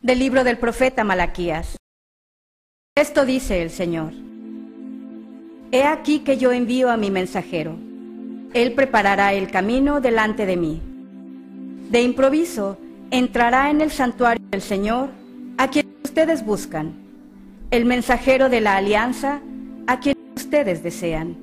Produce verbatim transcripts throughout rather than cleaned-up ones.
Del libro del profeta Malaquías. Esto dice el Señor: He aquí que yo envío a mi mensajero. Él preparará el camino delante de mí. De improviso entrará en el santuario del Señor, a quien ustedes buscan, el mensajero de la alianza, a quien ustedes desean.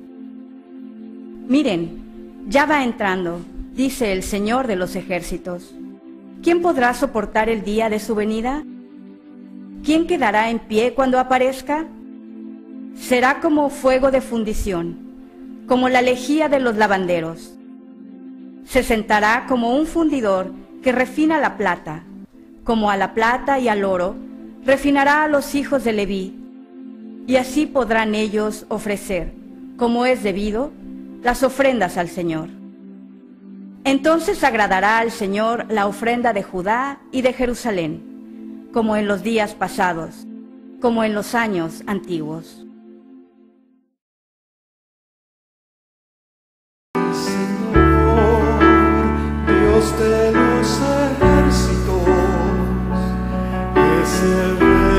Miren, ya va entrando, dice el Señor de los ejércitos. ¿Quién podrá soportar el día de su venida? ¿Quién quedará en pie cuando aparezca? Será como fuego de fundición, como la lejía de los lavanderos. Se sentará como un fundidor que refina la plata, como a la plata y al oro, refinará a los hijos de Leví, y así podrán ellos ofrecer, como es debido, las ofrendas al Señor. Entonces agradará al Señor la ofrenda de Judá y de Jerusalén, como en los días pasados, como en los años antiguos. Señor, Dios de los ejércitos, es el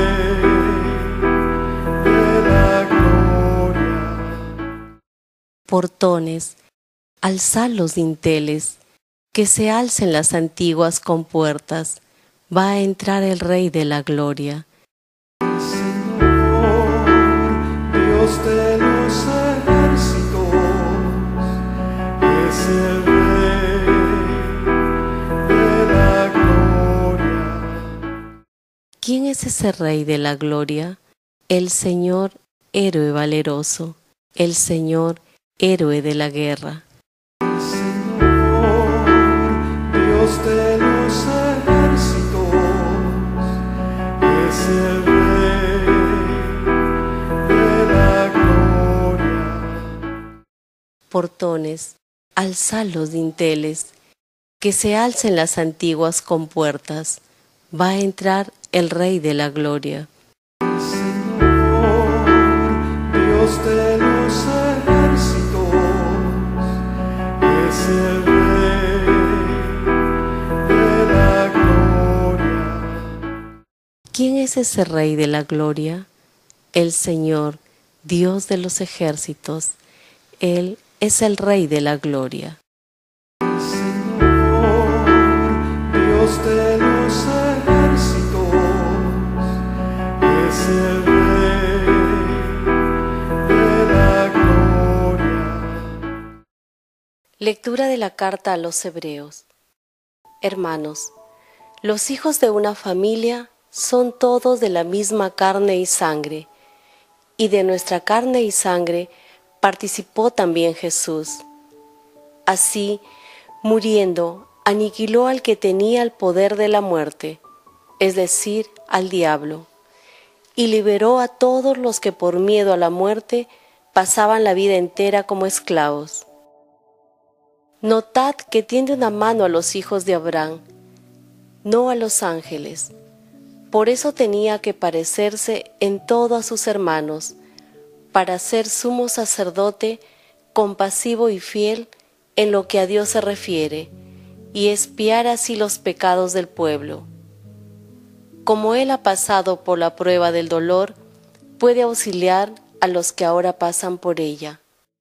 Rey de la gloria. Portones, alzad los dinteles, que se alcen las antiguas compuertas, va a entrar el Rey de la gloria. Señor, Dios de los ejércitos, es el Rey de la gloria. ¿Quién es ese Rey de la gloria? El Señor, héroe valeroso, el Señor, héroe de la guerra. Señor, Dios de los ejércitos, es el Rey de la gloria. Portones, alzad los dinteles, que se alcen las antiguas compuertas, va a entrar el Rey de la gloria. Señor, Dios de los ejércitos, es el Rey de la gloria. ¿Quién es ese Rey de la gloria? El Señor, Dios de los ejércitos, Él es el Rey de la gloria. Señor, Dios de los ejércitos, es el Rey de la gloria. Lectura de la carta a los Hebreos. Hermanos, los hijos de una familia son todos de la misma carne y sangre, y de nuestra carne y sangre participó también Jesús. Así, muriendo, aniquiló al que tenía el poder de la muerte, es decir, al diablo, y liberó a todos los que por miedo a la muerte pasaban la vida entera como esclavos. Notad que tiende una mano a los hijos de Abraham, no a los ángeles. Por eso tenía que parecerse en todo a sus hermanos, para ser sumo sacerdote, compasivo y fiel en lo que a Dios se refiere, y expiar así los pecados del pueblo. Como Él ha pasado por la prueba del dolor, puede auxiliar a los que ahora pasan por ella.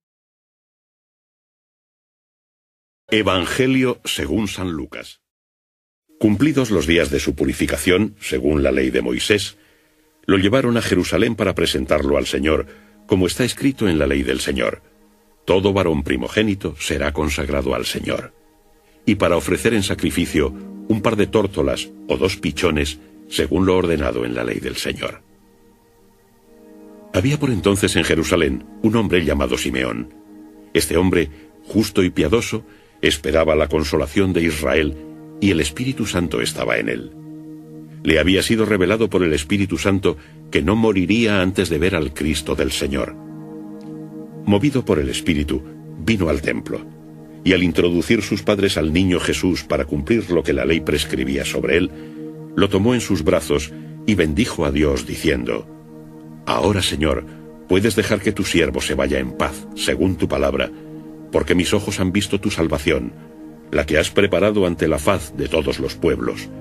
Evangelio según San Lucas. Cumplidos los días de su purificación, según la ley de Moisés, lo llevaron a Jerusalén para presentarlo al Señor, como está escrito en la ley del Señor. Todo varón primogénito será consagrado al Señor. Y para ofrecer en sacrificio un par de tórtolas o dos pichones, según lo ordenado en la ley del Señor. Había por entonces en Jerusalén un hombre llamado Simeón. Este hombre, justo y piadoso, esperaba la consolación de Israel, y el Espíritu Santo estaba en él. Le había sido revelado por el Espíritu Santo que no moriría antes de ver al Cristo del Señor. Movido por el Espíritu, vino al templo, y al introducir sus padres al niño Jesús para cumplir lo que la ley prescribía sobre él, lo tomó en sus brazos y bendijo a Dios diciendo: Ahora, Señor, puedes dejar que tu siervo se vaya en paz, según tu palabra, porque mis ojos han visto tu salvación, la que has preparado ante la faz de todos los pueblos,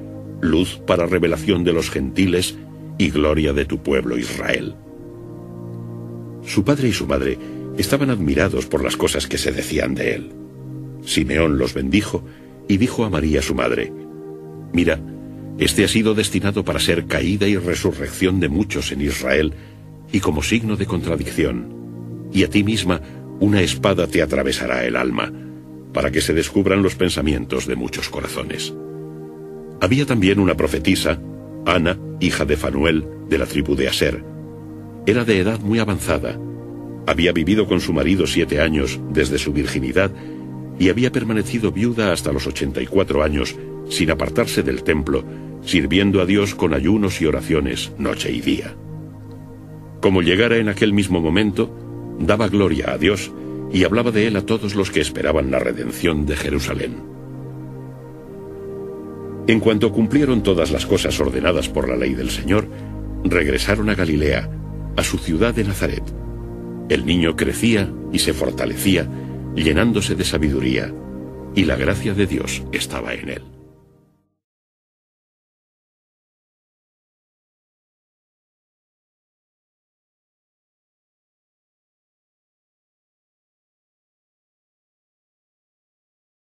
luz para revelación de los gentiles y gloria de tu pueblo Israel. Su padre y su madre estaban admirados por las cosas que se decían de él. Simeón los bendijo y dijo a María su madre: Mira, este ha sido destinado para ser caída y resurrección de muchos en Israel, y como signo de contradicción, y a ti misma una espada te atravesará el alma, para que se descubran los pensamientos de muchos corazones. Había también una profetisa, Ana, hija de Fanuel, de la tribu de Aser. Era de edad muy avanzada. Había vivido con su marido siete años desde su virginidad y había permanecido viuda hasta los ochenta y cuatro años, sin apartarse del templo, sirviendo a Dios con ayunos y oraciones noche y día. Como llegara en aquel mismo momento, daba gloria a Dios y hablaba de él a todos los que esperaban la redención de Jerusalén. En cuanto cumplieron todas las cosas ordenadas por la ley del Señor, regresaron a Galilea, a su ciudad de Nazaret. El niño crecía y se fortalecía, llenándose de sabiduría, y la gracia de Dios estaba en él.